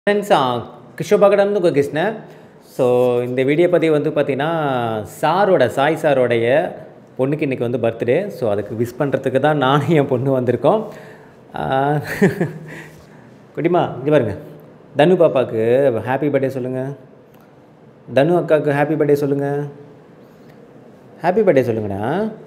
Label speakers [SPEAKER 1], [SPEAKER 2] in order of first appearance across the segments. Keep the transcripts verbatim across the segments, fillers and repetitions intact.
[SPEAKER 1] Friends கிஷோபாகடம் உங்கள் Krishnan. So இந்த video பதிவு வந்து பார்த்திங்கன்னா சாரோட சாய் சாரோடைய பொண்ணுக்கு இன்றைக்கி வந்து பர்த்டே. ஸோ அதுக்கு விஷ் பண்ணுறதுக்கு தான் நானும் என் பொண்ணு வந்திருக்கோம். குட்டிமா இங்கே பாருங்க, தனு பாப்பாவுக்கு ஹாப்பி பர்த்டே சொல்லுங்கள். தனு அக்காவுக்கு ஹாப்பி பர்த்டே சொல்லுங்கள். ஹாப்பி பர்த்டே சொல்லுங்கண்ணா.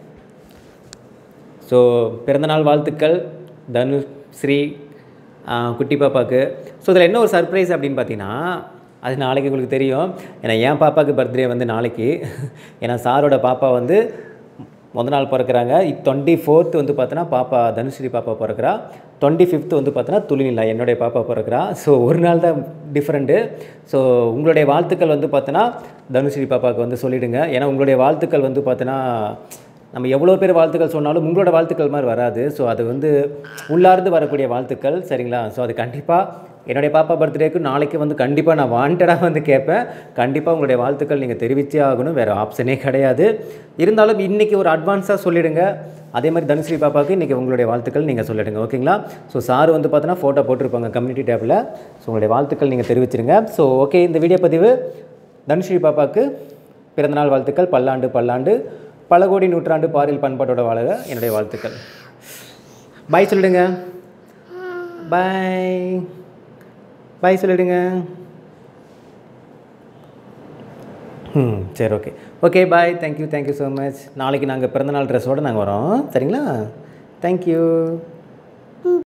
[SPEAKER 1] ஸோ பிறந்தநாள் வாழ்த்துக்கள் தனு ஸ்ரீ குட்டி பாப்பாவுக்கு. ஸோ இதில் என்ன ஒரு சர்ப்ரைஸ் அப்படின்னு பார்த்தீங்கன்னா, அது நாளைக்கு உங்களுக்கு தெரியும். ஏன்னா என் பாப்பாவுக்கு பர்த்டே வந்து நாளைக்கு. ஏன்னா சாரோட பாப்பா வந்து முத நாள் பிறக்கிறாங்க. டுவெண்ட்டி ஃபோர்த்து வந்து பார்த்தோன்னா பாப்பா தனுஸ்ரீ பாப்பா பிறக்கிறா. டுவெண்ட்டி ஃபிஃப்த்து வந்து பார்த்தோன்னா துளிநிலா என்னுடைய பாப்பா பிறக்கிறா. ஸோ ஒரு நாள் தான் டிஃப்ரெண்ட்டு. ஸோ உங்களுடைய வாழ்த்துக்கள் வந்து பார்த்தோன்னா தனுஸ்ரீ பாப்பாவுக்கு வந்து சொல்லிவிடுங்க. ஏன்னா உங்களுடைய வாழ்த்துக்கள் வந்து பார்த்தோன்னா நம்ம எவ்வளோ பேர் வாழ்த்துக்கள் சொன்னாலும் உங்களோட வாழ்த்துக்கள் மாதிரி வராது. ஸோ அது வந்து உள்ளார்ந்து வரக்கூடிய வாழ்த்துக்கள், சரிங்களா? ஸோ அது கண்டிப்பாக என்னுடைய பாப்பா பர்த்டேக்கு நாளைக்கு வந்து கண்டிப்பாக நான் வாண்டடாக வந்து கேட்பேன். கண்டிப்பாக உங்களுடைய வாழ்த்துக்கள் நீங்கள் தெரிவித்தே ஆகணும், வேறு ஆப்ஷனே கிடையாது. இருந்தாலும் இன்றைக்கி ஒரு அட்வான்ஸாக சொல்லிவிடுங்க. அதே மாதிரி தனுஸ்ரீ பாப்பாவுக்கு இன்றைக்கி உங்களுடைய வாழ்த்துக்கள் நீங்கள் சொல்லிவிடுங்க, ஓகேங்களா? ஸோ சார் வந்து பார்த்தோன்னா ஃபோட்டோ போட்டிருப்பாங்க கம்யூனிட்டி டேப்பில். ஸோ உங்களுடைய வாழ்த்துக்கள் நீங்கள் தெரிவிச்சிருங்க. ஸோ ஓகே, இந்த வீடியோ பதிவு தனுஸ்ரீ பாப்பாவுக்கு பிறந்தநாள் வாழ்த்துக்கள். பல்லாண்டு பல்லாண்டு பல கோடி நூற்றாண்டு பாரில் பண்பாட்டோட வாழ என்னுடைய வாழ்த்துக்கள். பாய் சொல்லிடுங்க. பாய் பாய் சொல்லிடுங்க. ம் சரி, okay okay bye. Thank you thank you so much. நாளைக்கு நாங்கள் பிறந்தநாள் ட்ரெஸ்ஸோடு நாங்கள் வரோம், சரிங்களா? தேங்க்யூ.